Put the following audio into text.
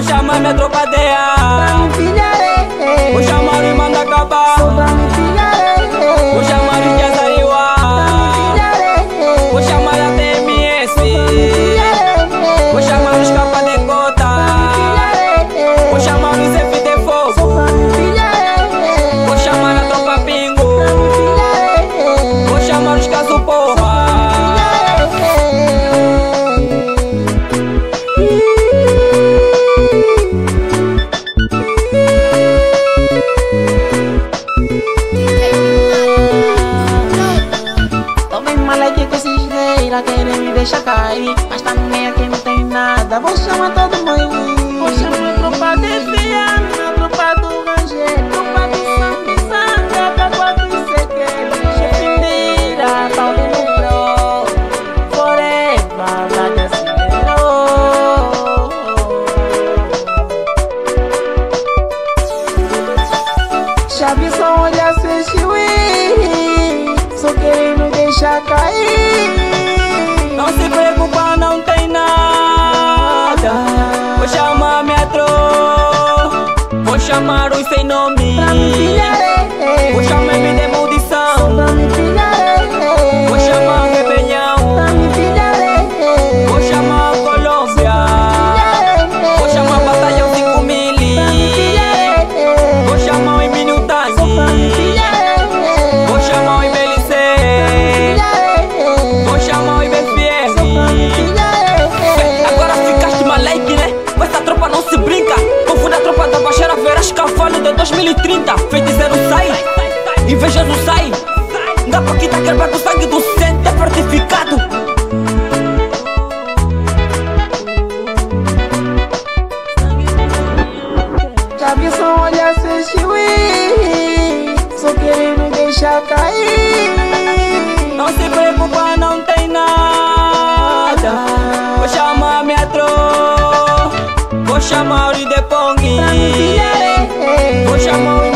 chamar minha tropa DA pra me pilharei. Vou chamar o irmão da Caba, Só pra me pilharei. vou chamar o Jazariwa, Pilharei. vou chamar a TMS, Pilharei. vou chamar os capa de cota, Pilharei. vou chamar os F de Só fogo, pra me pilharei. vou chamar a tropa Pingo, Pilharei. vou chamar os caso porra. Tô bem maleque com esses neira, querem me deixar cair. Mas tá no meio aqui não tem nada, vou chamar todo mundo. Vou chamar a tropa de Fiana, a tropa do Rangel, tropa do Samba, a tropa do Sequeiro. Chefe Neira, Paulo no Pro, Forever, lá de acelerou. Chave só olha se chiui, só querendo deixar cair. Não se preocupa, não tem nada. Vou chamar minha tropa, vou chamar os sem nome, Pra me pilharei. vou chamar MD Maldição, Pra me pilharei. vou chamar Rebelião, Pra me pilharei. vou chamar Colômbia, vou chamar Batalhão 5000, vou chamar o Emílio Tag, vou chamar o IBLC, vou chamar o IBFR. Agora ficaste maleque, né? Com essa tropa não se brinca. Confunde a tropa da Baixeira Veras Cavalo de 2030. Feiticeiro sai, invejoso sai. Dá pra quitar quebra do sangue do centro é fortificado. Já vi só olhar se chiui, só querendo deixar cair. Não se preocupa, não tem nada. Vou chamar minha tropa, vou chamar o Idepong, Pra me pilharei. vou chamar o